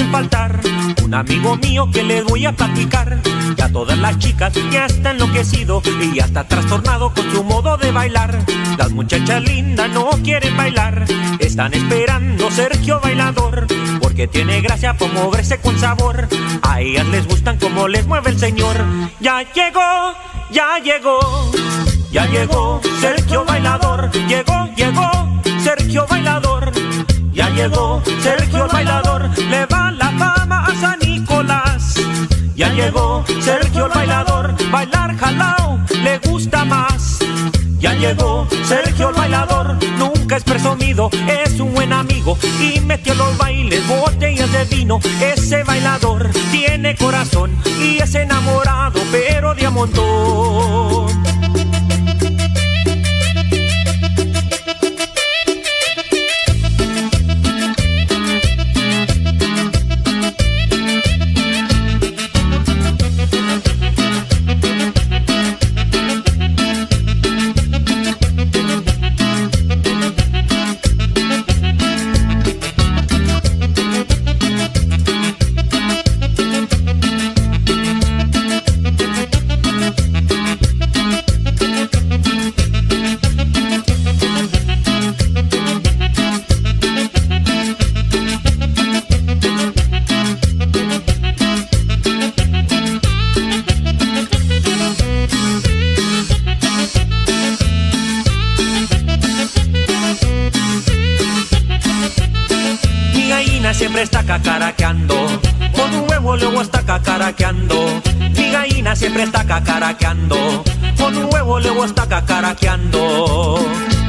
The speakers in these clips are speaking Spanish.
faltar un amigo mío que les voy a platicar. Ya todas las chicas ya está enloquecido y ya está trastornado con su modo de bailar. Las muchachas lindas no quieren bailar, están esperando Sergio Bailador, porque tiene gracia por moverse con sabor. A ellas les gustan como les mueve el señor. Ya llegó, ya llegó, ya llegó Sergio Bailador. Llegó Sergio Bailador. Ya llegó Sergio Bailador, le va la fama a San Nicolás. Ya llegó Sergio Bailador, bailar jalao le gusta más. Ya llegó Sergio Bailador, nunca es presumido, es un buen amigo y metió los bailes botellas de vino. Ese bailador tiene corazón y es enamorado, pero de a montón. Siempre está cacaraqueando, con un huevo luego está cacaraqueando. Mi gallina siempre está cacaraqueando, con un huevo luego está cacaraqueando.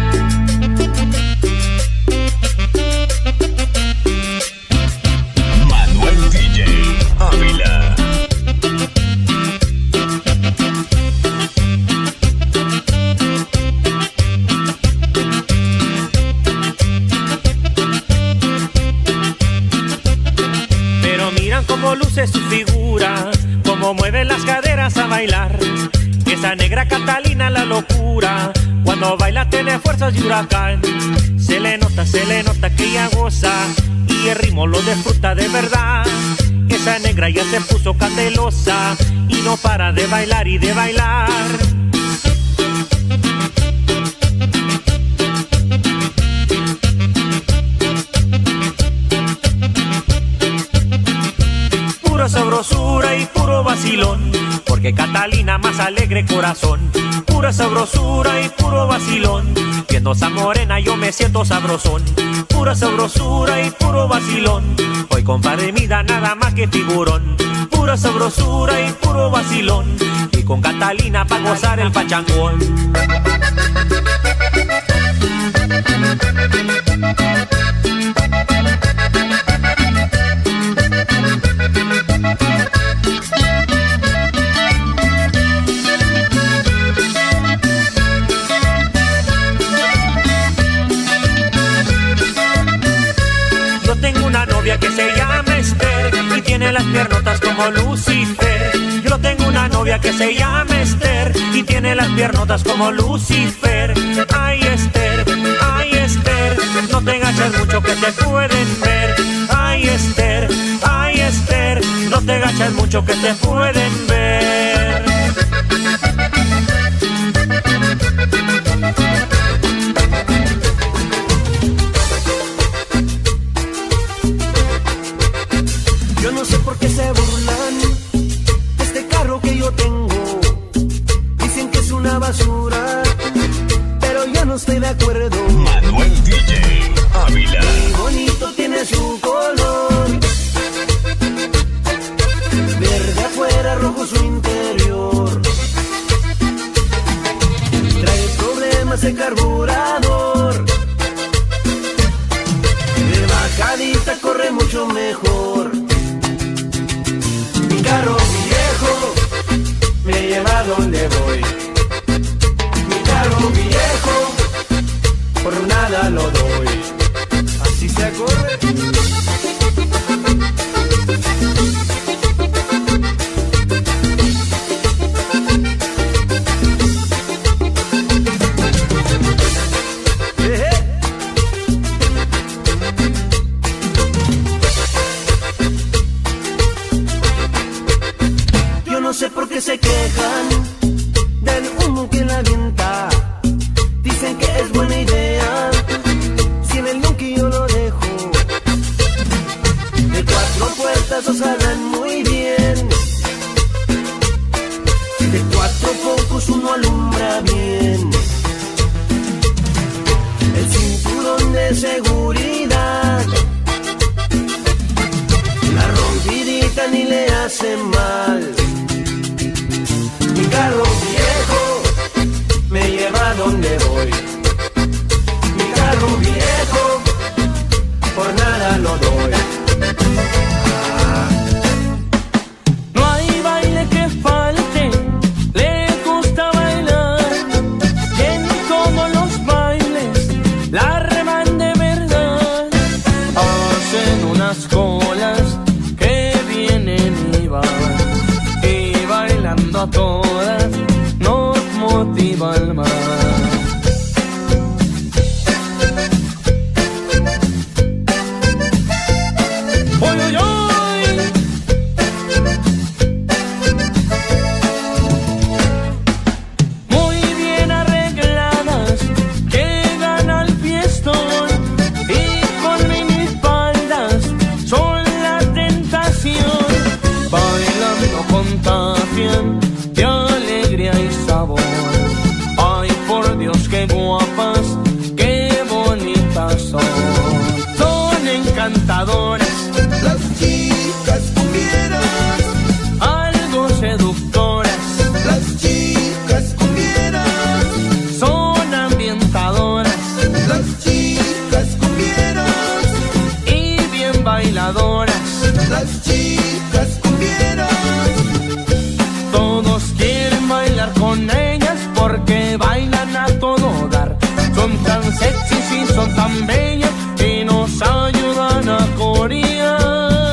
Manuel DJ Ávila. Cómo luce su figura, cómo mueve las caderas a bailar. Esa negra Catalina la locura, cuando baila tiene fuerzas de huracán. Se le nota que ella goza y el ritmo lo disfruta de verdad. Esa negra ya se puso candelosa y no para de bailar y de bailar. Pura sabrosura y puro vacilón, porque Catalina más alegre corazón. Pura sabrosura y puro vacilón, viendo esa morena yo me siento sabrosón. Pura sabrosura y puro vacilón, hoy compadre mi da nada más que figurón. Pura sabrosura y puro vacilón, y con Catalina pa' gozar el pachangón. Yo tengo una novia que se llama Esther y tiene las piernotas como Lucifer. Yo tengo una novia que se llama Esther y tiene las piernotas como Lucifer. Ay Esther, no te agachas mucho que te pueden ver. Ay Esther, no te agachas mucho que te pueden ver. Yo no sé por qué se burlan de este carro que yo tengo. Dicen que es una basura, pero yo no estoy de acuerdo. Manuel DJ Ávila. Muy bonito tiene su color, verde afuera, rojo su interior. Trae problemas de carburador, de bajadita corre mucho mejor. Mi carro viejo me lleva a donde voy. Mi carro viejo por nada lo doy. Así se corre. calienta. Dicen que es buena idea, si en el yonki yo lo dejo. De 4 puertas os jalan muy bien, de 4 focos uno alumbra bien. El cinturón de seguridad, la rompidita ni le hace mal. Mi carro viejo me lleva a donde voy. Mi carro viejo por nada lo doy. No hay baile que falte, le gusta bailar. Y en todos los bailes la reman de verdad. Hacen unas colas que vienen y van, y bailando a todas nos motiva el mar. De alegría y sabor. Ay, por Dios, qué guapas, qué bonitas son. Son encantadoras Las chicas cumbieras, algo seductoras. las chicas cumbieras, Son ambientadoras las chicas cumbieras, y bien bailadoras. las chicas cumbieras. Todos quieren bailar con ellas porque bailan a todo dar. Son tan sexys y son tan bellas y nos ayudan a corear.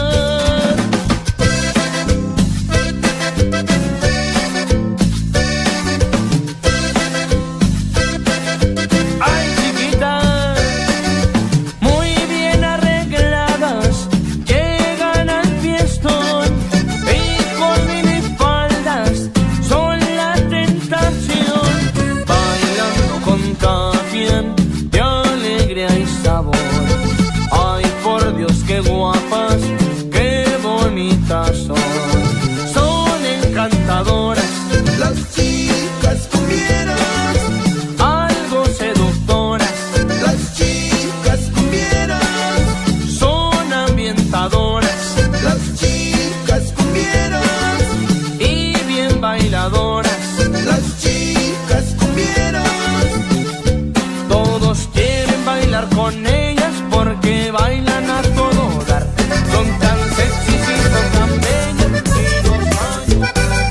Ay, chiquitas, muy bien arregladas, llegan al fiestón y con minifaldas son la tentación. Bailando contagian de alegría y sabor. Ay, por Dios, qué guapas, qué bonitas son. Son encantadoras, Las chicas cumbieras, algo seductoras. las chicas cumbieras, Son ambientadoras las chicas cumbieras, y bien bailadoras. las chicas cumbieras. Todos quieren bailar con ellas porque bailan a todo dar. Son tan sexys y son tan bellas y nos ayudan.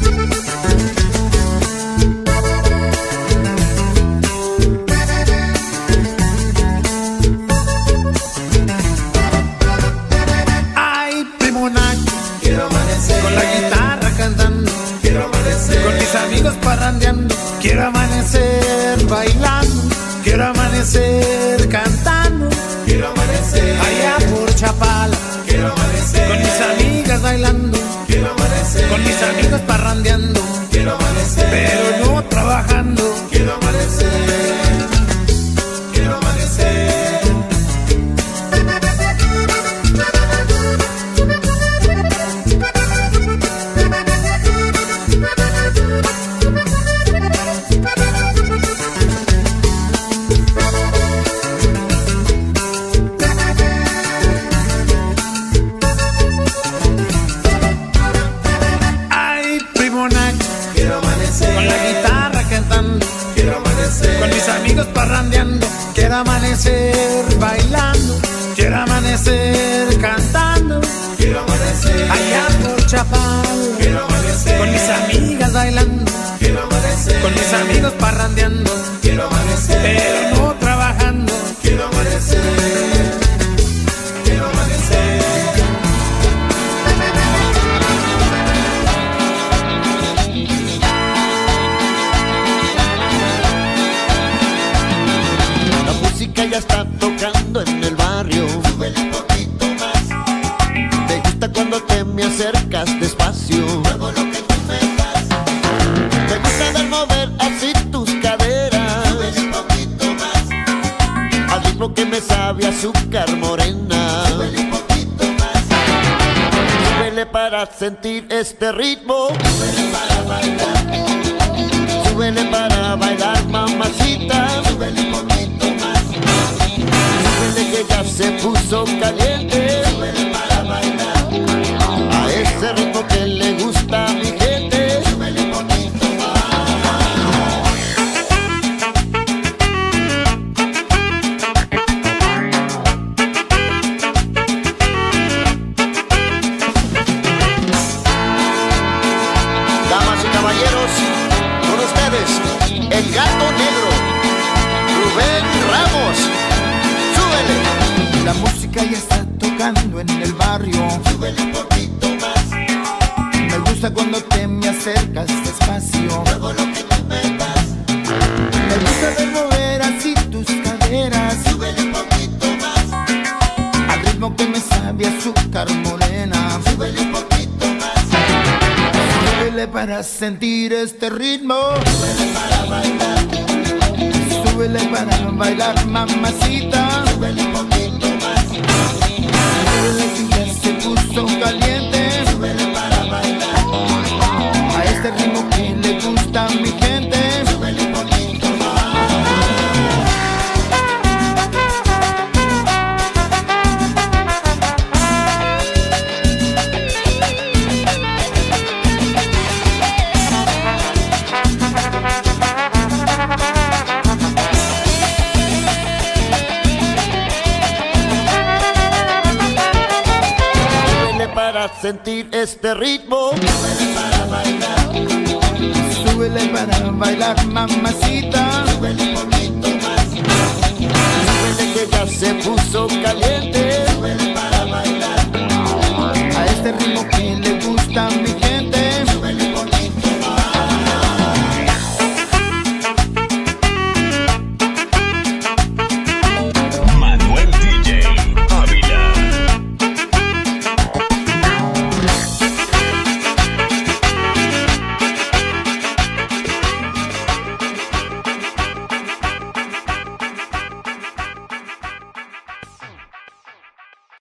Ay, primo Nacho, Quiero amanecer, con la guitarra cantando, quiero amanecer, con mis amigos parrandeando. Quiero amanecer bailando, quiero amanecer cantando. quiero amanecer, Allá por Chapala, quiero amanecer, con mis amigas bailando, quiero amanecer, con mis amigos parrandeando, quiero amanecer, pero no trabajando. quiero amanecer, quiero amanecer. Ay, primo Nacho, Quiero amanecer, con la guitarra cantando, quiero amanecer, con mis amigos parrandeando. Quiero amanecer bailando, quiero amanecer cantando. quiero amanecer, Allá por Chapala, quiero amanecer, con mis amigas bailando, quiero amanecer, con mis amigos parrandeando, quiero amanecer, pero no trabajando. quiero amanecer, quiero amanecer. La música ya está tocando en el barrio. Súbele un poquito más, Me gusta cuando te me acercas despacio. muevo lo que tú me das. Me gusta ver mover así tus caderas. que me sabe a azúcar morena. Súbele un poquito más. Súbele para sentir este ritmo. Súbele para bailar. Súbele para bailar, mamacita. Súbele un poquito más. Súbele que ya se puso caliente. Súbele para bailar. A ese ritmo que le gusta a mi gente. Súbele un poquito más. Damas y caballeros, con ustedes, el Gato Negro, Rubén Ramos. Súbele. La música ya está tocando en el barrio. Súbele un poquito más. Me gusta cuando te me acercas despacio. Luego lo que tú me das. Me gusta ver mover así tus caderas. Súbele un poquito más. Al ritmo que me sabe a azúcar morena. Súbele un poquito más. Súbele para sentir este ritmo. Súbele para bailar. Súbele para bailar, mamacita. Súbele un poquito más. Súbele que ya se puso caliente. Súbele para bailar. A este ritmo que le gusta a mi gente. Súbele un poquito más. Súbele para sentir este ritmo. Súbele para bailar. Súbele para bailar, mamacita. Súbele un poquito más. Súbele que ya se puso caliente.